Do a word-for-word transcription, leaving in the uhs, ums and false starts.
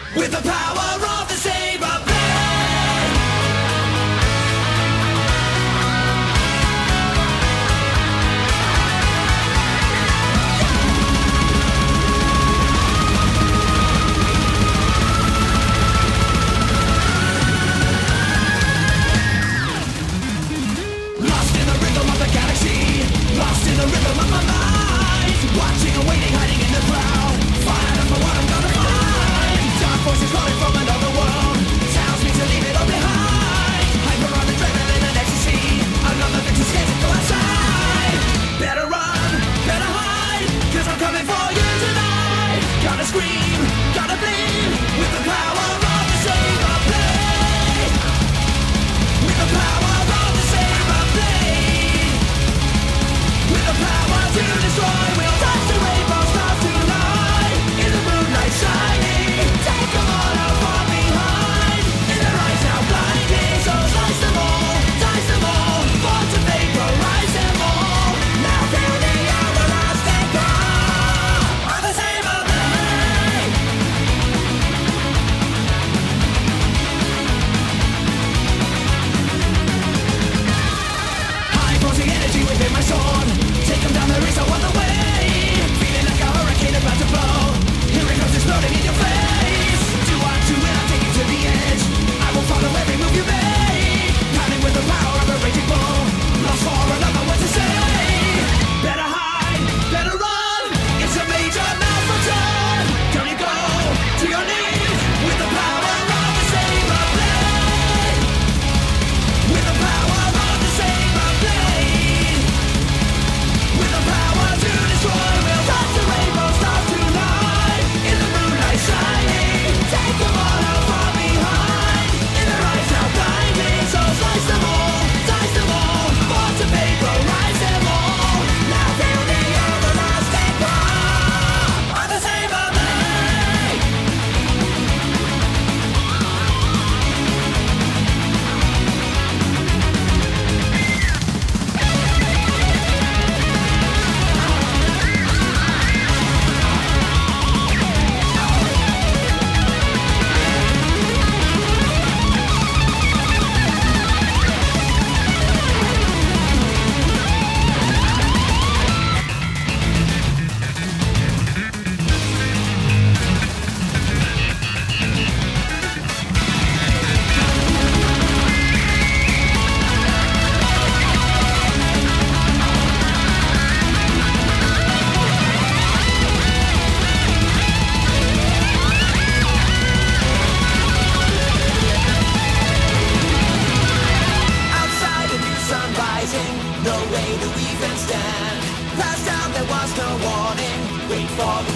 with the power of the saber blade. Lost in the rhythm of the galaxy, lost in the rhythm of my mind, watching and waiting, hiding in the crowd, fired up for what I'm gonna find. Dark voices calling from another world, tells me to leave it all behind. Hyper on adrenaline and ecstasy, another victim scared to go outside. Better run, better hide, cause I'm coming for you tonight. Gotta scream, gotta bleed, with the power of the saber blade. With the power of the saber blade. With the power to destroy, we'll touch the rainbow stars tonight. In the moonlight shining, take them all out far behind. In their eyes now blinding, so slice them all, dice them all, born to vaporize them all. Now feel the everlasting power of the saber blade. High posing energy within my sword, take them down, there is no other way. Feeling like a hurricane about to blow, here it comes exploding in your face. Do what you will, I'll take you to the edge, I will follow every move you make. Pounding with the power of a raging bull, lost for another what to say. Better hide, better run, it's a major malfunction. Down you go, to your knees, with the power of the saber blade. With the power of the saber blade. With the power to destroy, we'll touch the rainbow stars tonight. In the moonlight shining, take them all out far behind. In their eyes now blinding, so slice them all, dice them all, born to vaporize them all. Now feel the everlasting power of the saber blade. Outside a new sun rising, no way to even stand. Past out there was no warning, wait for